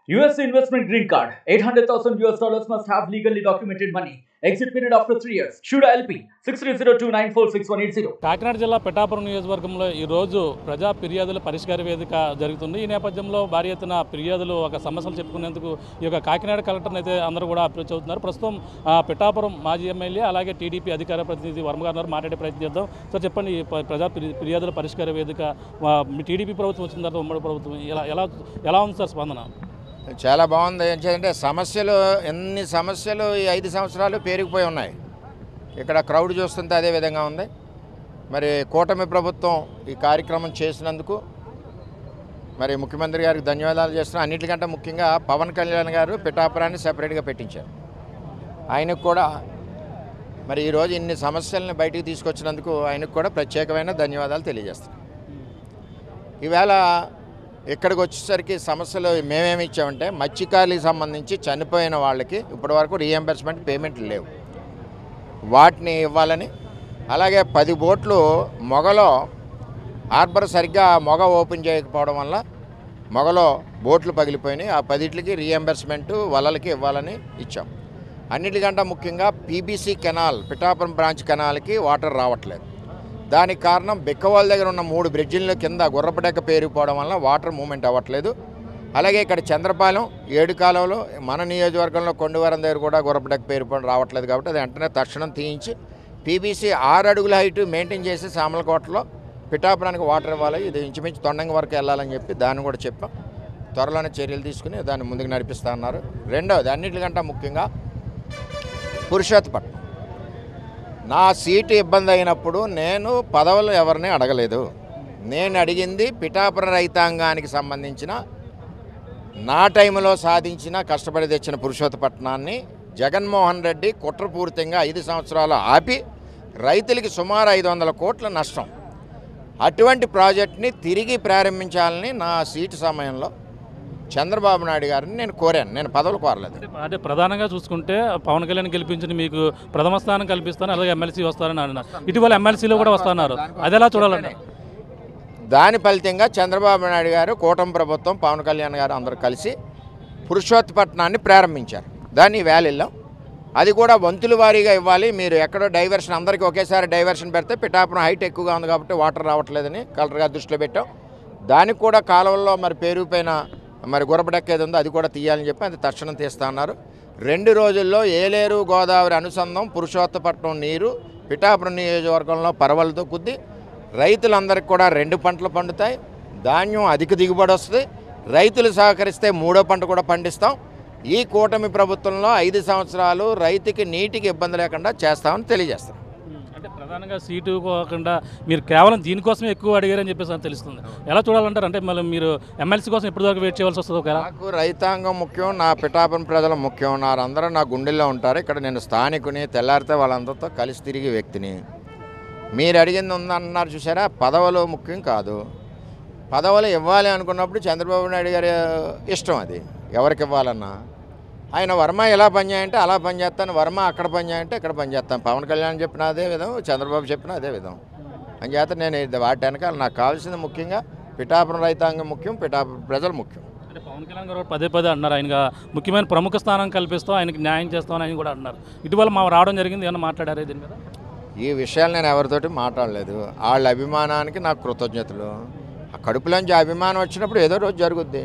US investment green card. $800,000 must have legally documented money. Exit period after 3 years. Shuda LP 6302946180. Kakinada జిల్లా పిఠాపురం నియోజకవర్గంలో ఈ రోజు ప్రజా ఫిర్యాదుల పరిష్కార వేదిక జరుగుతుంది. ఈ నేపథ్యంలో భారీ ఎత్తున ఫిర్యాదులు ఒక సమస్యలు చెప్పుకునేందుకు ఈ యొక్క కాకినాడ కలెక్టర్ని అయితే అందరూ కూడా అప్రోచ్ అవుతున్నారు. ప్రస్తుతం పిఠాపురం మాజీ ఎమ్మెల్యే అలాగే టీడీపీ అధికార ప్రతినిధి వర్మ గారు మాట్లాడే ప్రయత్నం చేద్దాం. సో చెప్పండి, ఈ ప్రజా ఫిర్యాదుల పరిష్కార వేదిక మీ టీడీపీ ప్రభుత్వం వచ్చిన తర్వాత ఉమ్మడి ప్రభుత్వం ఎలా ఉంది సార్ స్పందన? చాలా బాగుంది. ఏంటంటే ఎన్ని సమస్యలు ఈ 5 సంవత్సరాలు పేరుకుపోయి ఉన్నాయి. ఇక్కడ క్రౌడ్ చూస్తుంటే అదే విధంగా ఉంది. మరి కూటమి ప్రభుత్వం ఈ కార్యక్రమం చేసినందుకు మరి ముఖ్యమంత్రి గారికి ధన్యవాదాలు చేస్తున్నాం. అన్నిటికంటే ముఖ్యంగా పవన్ కళ్యాణ్ గారు పిఠాపురాన్ని సెపరేట్గా పెట్టించారు. ఆయనకు కూడా మరి ఈరోజు ఇన్ని సమస్యలను బయటికి తీసుకొచ్చినందుకు ఆయనకు కూడా ప్రత్యేకమైన ధన్యవాదాలు తెలియజేస్తున్నాం. ఈవేళ ఇక్కడికి వచ్చేసరికి సమస్యలు మేమేమి ఇచ్చామంటే మత్స్యకారులకు సంబంధించి చనిపోయిన వాళ్ళకి ఇప్పటివరకు రీఎంబర్స్మెంట్ పేమెంట్లు లేవు, వాటిని ఇవ్వాలని. అలాగే 10 బోట్లు మొగలో హార్బర్ సరిగ్గా మొగ ఓపెన్ చేయకపోవడం వల్ల మొగలో బోట్లు పగిలిపోయినాయి. ఆ 10టికి రీఎంబర్స్మెంటు వలలకి ఇవ్వాలని ఇచ్చాం. అన్నిటికంటే ముఖ్యంగా పీబీసీ కెనాల్ పిఠాపురం బ్రాంచ్ కెనాల్కి వాటర్ రావట్లేదు. దానికి కారణం బిక్కవాళ్ళ దగ్గర ఉన్న 3 బ్రిడ్జిల కింద గుర్రపడెక్క పేరుకోవడం వల్ల వాటర్ మూమెంట్ అవ్వట్లేదు. అలాగే ఇక్కడ చంద్రపాలెం 7 కాలువలో మన నియోజకవర్గంలో కొండవరం దగ్గర కూడా గుర్రపడెక్క పేరుకోవడం రావట్లేదు. కాబట్టి అది వెంటనే తక్షణం తీయించి పీబీసీ 6 అడుగుల హైట్ మెయింటైన్ చేసి సామలకోటలో పిఠాపురానికి వాటర్ ఇవ్వాలి. ఇది ఇంచుమించు తొండంగి వరకు వెళ్ళాలని చెప్పి దాన్ని కూడా చెప్పాం. త్వరలోనే చర్యలు తీసుకుని దాన్ని ముందుకు నడిపిస్తా అన్నారు. రెండవది అన్నిటికంటే ముఖ్యంగా పురుషోత్తపట్నం నా సీటు ఇబ్బంది అయినప్పుడు నేను పదవులు ఎవరిని అడగలేదు. నేను అడిగింది పిఠాపురం రైతాంగానికి సంబంధించిన నా టైంలో సాధించిన కష్టపడి తెచ్చిన పురుషోత్తపట్నాన్ని జగన్మోహన్ రెడ్డి కుట్రపూరితంగా 5 సంవత్సరాలు ఆపి రైతులకి సుమారు 500 కోట్ల నష్టం. అటువంటి ప్రాజెక్ట్ని తిరిగి ప్రారంభించాలని నా సీటు సమయంలో చంద్రబాబు నాయుడు గారిని నేను కోరాను. నేను పదవులు కోరలేదు. అంటే ప్రధానంగా చూసుకుంటే పవన్ కళ్యాణ్ గెలిపించి మీకు ప్రథమ స్థానం కల్పిస్తాను, అలాగే ఎమ్మెల్సీ వస్తారని అన్నారు. ఇటీవల ఎమ్మెల్సీలో కూడా వస్తున్నారు. అది ఎలా చూడాలంటే దాని ఫలితంగా చంద్రబాబు నాయుడు గారు, కూటమి ప్రభుత్వం, పవన్ కళ్యాణ్ గారు అందరూ కలిసి పురుషోత్తపట్నాన్ని ప్రారంభించారు. దాన్ని వెళ్ళాం. అది కూడా వంతుల వారీగా ఇవ్వాలి. మీరు ఎక్కడో డైవర్షన్ అందరికీ ఒకేసారి డైవర్షన్ పెడితే పిఠాపురం హైట్ ఎక్కువగా ఉంది కాబట్టి వాటర్ రావట్లేదని కలెక్టర్ గారు దృష్టిలో పెట్టాం. దానికి కూడా కాలువల్లో మరి పేరుపైన మరి గుర్రపడెక్కేది ఉందో అది కూడా తీయాలని చెప్పి అది తక్షణం తీస్తా అన్నారు. 2 రోజుల్లో ఏలేరు గోదావరి అనుసంధానం పురుషోత్తపట్నం నీరు పిఠాపురం నియోజకవర్గంలో పరవలతో కుద్ది రైతులందరికీ కూడా 2 పంటలు పండుతాయి. ధాన్యం అధిక దిగుబడి వస్తుంది. రైతులు సహకరిస్తే 3వ పంట కూడా పండిస్తాం. ఈ కూటమి ప్రభుత్వంలో 5 సంవత్సరాలు రైతుకి నీటికి ఇబ్బంది లేకుండా చేస్తామని తెలియజేస్తాం. అంటే ప్రధానంగా సీటు కాకుండా మీరు కేవలం దీనికోసమే ఎక్కువ అడిగారని చెప్పేసి అని తెలుస్తుంది. ఎలా చూడాలంటారు? అంటే మళ్ళీ మీరు ఎమ్మెల్సీ కోసం ఎప్పటిదాకా వెయిట్ చేయాల్సి వస్తుంది? ఒకవేళ నాకు రైతాంగం ముఖ్యం, నా పిఠాపురం ప్రజలు ముఖ్యం. అందరూ నా గుండెల్లో ఉంటారు. ఇక్కడ నేను స్థానికుని, తెల్లారితే వాళ్ళందరితో కలిసి తిరిగి వ్యక్తిని. మీరు అడిగింది ఉందన్నారు చూసారా, పదవులు ముఖ్యం కాదు. పదవులు ఇవ్వాలి అనుకున్నప్పుడు చంద్రబాబు నాయుడు గారి ఇష్టం, అది ఎవరికి ఇవ్వాలన్నా. ఆయన వర్మ ఎలా పనిచేయంటే అలా పనిచేస్తాను, వర్మ అక్కడ పనిచేయంటే ఇక్కడ పనిచేస్తాను. పవన్ కళ్యాణ్ చెప్పిన అదే విధం, చంద్రబాబు చెప్పిన అదే విధం. అంచేత నేను వాటి వెనకాల నాకు కావాల్సింది ముఖ్యంగా పిఠాపురం రైతాంగం ముఖ్యం, పిఠాపురం ప్రజలు ముఖ్యం. అంటే పవన్ కళ్యాణ్ గారు పదే అన్నారు, ఆయన ముఖ్యమైన ప్రముఖ స్థానం కల్పిస్తాం, ఆయనకి న్యాయం చేస్తామని ఆయన కూడా అన్నారు. ఇటీవల మా రావడం జరిగింది, ఏమన్నా మాట్లాడారు దీని మీద? ఈ విషయాలు నేను ఎవరితోటి మాట్లాడలేదు. వాళ్ళ అభిమానానికి నాకు కృతజ్ఞతలు. ఆ కడుపులోంచి అభిమానం వచ్చినప్పుడు ఏదో రోజు జరుగుద్ది.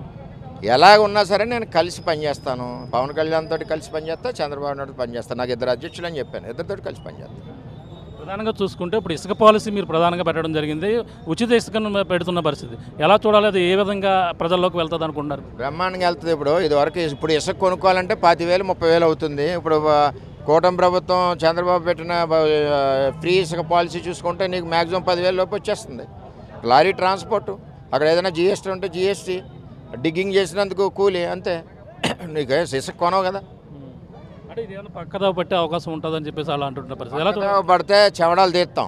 ఎలాగ ఉన్నా సరే నేను కలిసి పనిచేస్తాను. పవన్ కళ్యాణ్ తోటి కలిసి పనిచేస్తాను, చంద్రబాబు నాయుడు పనిచేస్తాను. నాకు 2 అధ్యక్షులు అని చెప్పాను, 2తోటి కలిసి పనిచేస్తాను. ప్రధానంగా చూసుకుంటే ఇప్పుడు ఇసుక పాలసీ మీరు ప్రధానంగా పెట్టడం జరిగింది. ఉచిత ఇసుకను పెడుతున్న పరిస్థితి ఎలా చూడాలి? అది ఏ విధంగా ప్రజల్లోకి వెళ్తుంది అనుకుంటున్నారు? బ్రహ్మాండంగా వెళ్తుంది. ఇప్పుడు ఇసుక కొనుక్కోవాలంటే 25,000 30,000 అవుతుంది. ఇప్పుడు కూటమి ప్రభుత్వం చంద్రబాబు పెట్టిన ఫ్రీ ఇసుక పాలసీ చూసుకుంటే నీకు మ్యాక్సిమం 10,000 లోపు వచ్చేస్తుంది. లారీ ట్రాన్స్పోర్టు, అక్కడ ఏదైనా జీఎస్టీ ఉంటే జీఎస్టీ, డిగ్గింగ్ చేసినందుకు కూలీ, అంతే. నీకు ఇసుక కొనవు కదా. అంటే ఇది ఏమైనా పక్కదో పట్టే అవకాశం ఉంటుందని చెప్పేసి అలా అంటున్న పరిస్థితి ఎలా పడితే చెవడాలు తీస్తాం.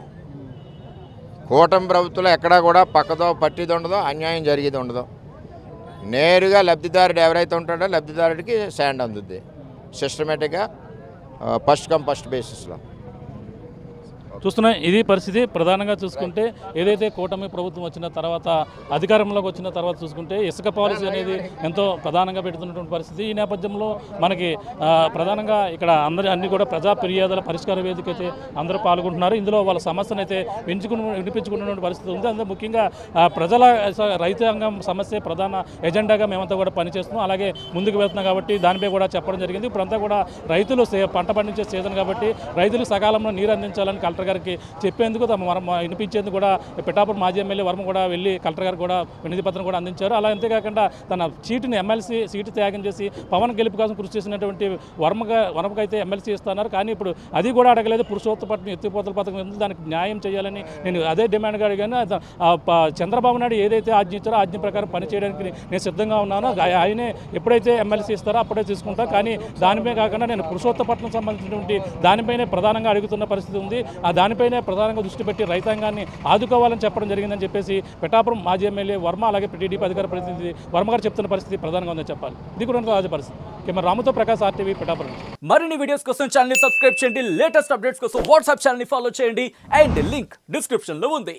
కూటమి ప్రభుత్వంలో ఎక్కడా కూడా పక్కదో పట్టిది ఉండదు, అన్యాయం జరిగేది ఉండదు. నేరుగా లబ్ధిదారుడు ఎవరైతే ఉంటాడో లబ్ధిదారుడికి శాండ్ అందుద్ది సిస్టమేటిక్గా, ఫస్ట్ కమ్ ఫస్ట్ బేసిస్లో. చూస్తున్నా ఇది పరిస్థితి. ప్రధానంగా చూసుకుంటే ఏదైతే కూటమి ప్రభుత్వం వచ్చిన తర్వాత అధికారంలోకి వచ్చిన తర్వాత చూసుకుంటే ఇసుక పాలసీ అనేది ఎంతో ప్రధానంగా పెడుతున్నటువంటి పరిస్థితి. ఈ నేపథ్యంలో మనకి ప్రధానంగా ఇక్కడ అన్ని కూడా ప్రజా ఫిర్యాదుల పరిష్కార వేదిక అయితే అందరూ పాల్గొంటున్నారు. ఇందులో వాళ్ళ సమస్యను అయితే వినిపించుకున్నటువంటి పరిస్థితి ఉంది. అందులో ముఖ్యంగా ప్రజల రైతాంగం సమస్య ప్రధాన ఎజెండాగా మేమంతా కూడా పనిచేస్తున్నాం. అలాగే ముందుకు వెళ్తున్నాం కాబట్టి దానిపై కూడా చెప్పడం జరిగింది. ఇప్పుడంతా కూడా రైతులు పంట పండించే సీజన్ కాబట్టి రైతులకు సకాలంలో నీరు అందించాలని కలెక్టర్ గారికి చెప్పేందుకు వినిపించేందుకు కూడా పిఠాపురం మాజీ ఎమ్మెల్యే వర్మ కూడా వెళ్ళి కలెక్టర్ గారు కూడా వినతి పత్రం కూడా అందించారు. అలా అంతేకాకుండా తన సీటుని ఎమ్మెల్సీ సీటు త్యాగం చేసి పవన్ గెలుపు కోసం కృషి చేసినటువంటి వర్మకైతే ఎమ్మెల్సీ ఇస్తున్నారు. కానీ ఇప్పుడు అది కూడా అడగలేదు. పురుషోత్తపట్నం ఎత్తిపోతల పథకం ఉంది, దానికి న్యాయం చేయాలని నేను అదే డిమాండ్గా అడిగాను. చంద్రబాబు నాయుడు ఏదైతే ఆజ్ఞ ఇచ్చారో ఆజ్ఞ ప్రకారం పనిచేయడానికి నేను సిద్ధంగా ఉన్నాను. ఆయనే ఎప్పుడైతే ఎమ్మెల్సీ ఇస్తారో అప్పుడే తీసుకుంటా. కానీ దానిపై కాకుండా నేను పురుషోత్తపట్నం సంబంధించినటువంటి దానిపైనే ప్రధానంగా అడుగుతున్న పరిస్థితి ఉంది. ఆ దానిపైనే ప్రధానంగా దృష్టి పెట్టి రైతాంగాన్ని ఆదుకోవాలని చెప్పడం జరిగిందని చెప్పేసి పిఠాపురం మాజీ ఎమ్మెల్యే వర్మ అలాగే టీడీపీ అధికార ప్రతినిధి వర్మ గారు చెప్తున్న పరిస్థితి ప్రధానంగా ఉందని చెప్పాలి. ఇది కూడా తాజా పరిస్థితి. కెమెరా రాముతో ప్రకాష్, RTV, పిఠాపురం. మరిన్ని వీడియోస్ కోసం ఛానల్ ని సబ్స్క్రైబ్ చేయండి. లేటెస్ట్ అప్డేట్స్ కోసం వాట్సాప్ ఛానల్ ని ఫాలో చేయండి. అండ్ లింక్ డిస్క్రిప్షన్ లో ఉంది.